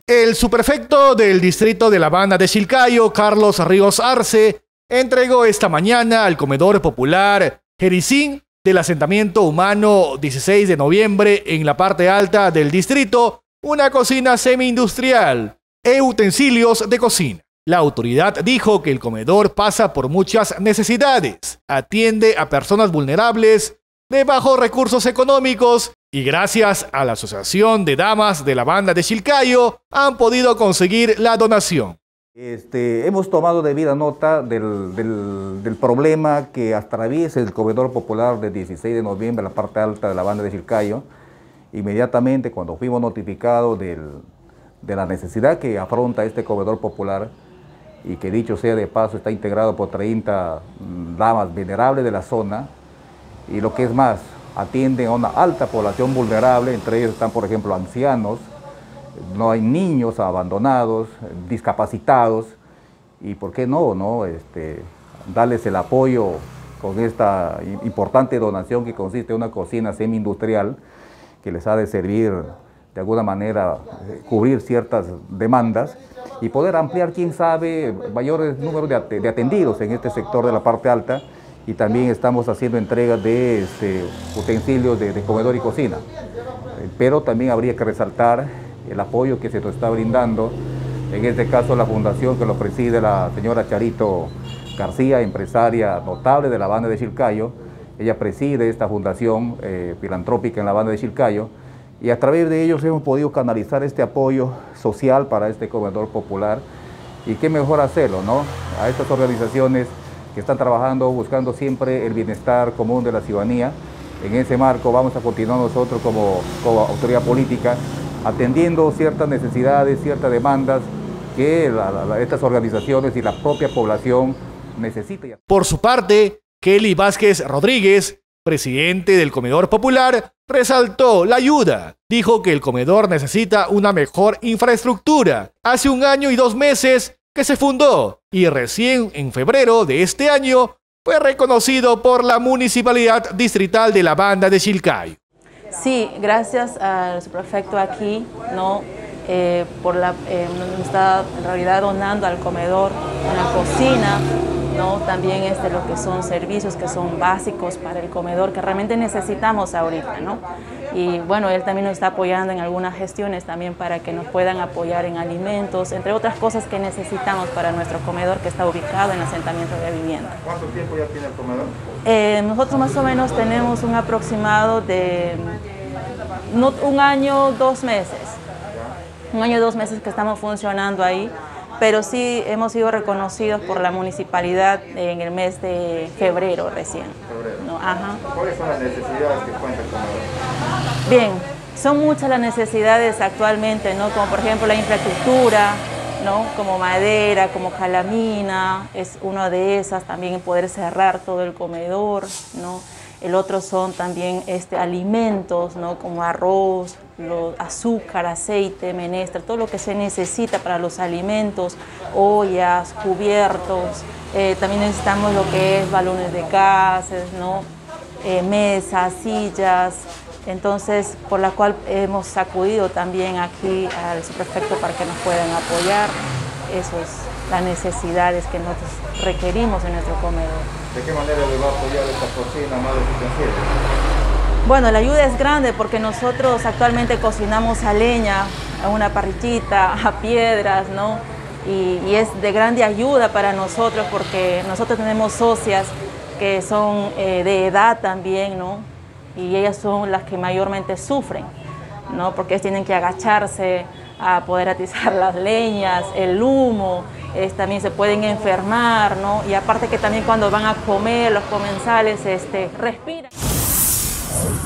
El subprefecto del distrito de la Banda de Chilcayo, Carlos Ríos Arce, entregó esta mañana al comedor popular Jericín del asentamiento humano 16 de noviembre en la parte alta del distrito una cocina semi-industrial e utensilios de cocina. La autoridad dijo que el comedor pasa por muchas necesidades, atiende a personas vulnerables de bajos recursos económicos y gracias a la Asociación de Damas de la Banda de Chilcayo han podido conseguir la donación. Hemos tomado debida nota del problema que atraviesa el comedor popular del 16 de noviembre, la parte alta de la Banda de Chilcayo. Inmediatamente cuando fuimos notificados de la necesidad que afronta este comedor popular, y que dicho sea de paso está integrado por 30 damas venerables de la zona, y lo que es más, atienden a una alta población vulnerable, entre ellos están por ejemplo ancianos, no hay niños abandonados, discapacitados, y por qué no, darles el apoyo con esta importante donación que consiste en una cocina semi-industrial que les ha de servir de alguna manera cubrir ciertas demandas y poder ampliar, quién sabe, mayores números de atendidos en este sector de la parte alta. Y también estamos haciendo entrega de utensilios de comedor y cocina. Pero también habría que resaltar el apoyo que se nos está brindando, en este caso la fundación que lo preside la señora Charito García, empresaria notable de la Banda de Chilcayo. Ella preside esta fundación filantrópica en la Banda de Chilcayo, y a través de ellos hemos podido canalizar este apoyo social para este comedor popular. Y qué mejor hacerlo, ¿no? A estas organizaciones que están trabajando, buscando siempre el bienestar común de la ciudadanía. En ese marco vamos a continuar nosotros como autoridad política atendiendo ciertas necesidades, ciertas demandas que estas organizaciones y la propia población necesitan. Por su parte, Kelly Vázquez Rodríguez, presidente del comedor popular, resaltó la ayuda. Dijo que el comedor necesita una mejor infraestructura. Hace 1 año y 2 meses que se fundó y recién en febrero de este año fue reconocido por la Municipalidad Distrital de la Banda de Chilcayo. Sí, gracias al subprefecto aquí, ¿no? Nos está en realidad donando al comedor una cocina, ¿no? También lo que son servicios que son básicos para el comedor que realmente necesitamos ahorita, ¿no? Y bueno, él también nos está apoyando en algunas gestiones también para que nos puedan apoyar en alimentos, entre otras cosas que necesitamos para nuestro comedor que está ubicado en el asentamiento de vivienda. ¿Cuánto tiempo ya tiene el comedor? Nosotros más o menos tenemos un aproximado de 1 año, 2 meses. 1 año y 2 meses que estamos funcionando ahí, pero sí hemos sido reconocidos por la municipalidad en el mes de febrero recién. ¿No? Ajá. ¿Cuáles son las necesidades que cuenta el comedor? Bien, son muchas las necesidades actualmente, ¿no? Como por ejemplo la infraestructura, ¿no? Como madera, como calamina, es una de esas, también poder cerrar todo el comedor, ¿no? El otro son también alimentos, ¿no? Como arroz, azúcar, aceite, menestra, todo lo que se necesita para los alimentos, ollas, cubiertos. También necesitamos lo que es balones de gases, ¿no? Mesas, sillas. Entonces, por la cual hemos acudido también aquí al subprefecto para que nos puedan apoyar. Eso es las necesidades que nosotros requerimos en nuestro comedor. ¿De qué manera le va a apoyar esta cocina más eficiente? Bueno, la ayuda es grande porque nosotros actualmente cocinamos a leña, a una parrillita, a piedras, ¿no? Y es de grande ayuda para nosotros porque nosotros tenemos socias que son de edad también, ¿no? Y ellas son las que mayormente sufren, ¿no? Porque ellas tienen que agacharse a poder atizar las leñas, el humo, también se pueden enfermar, ¿no? Y aparte que también cuando van a comer, los comensales respiran.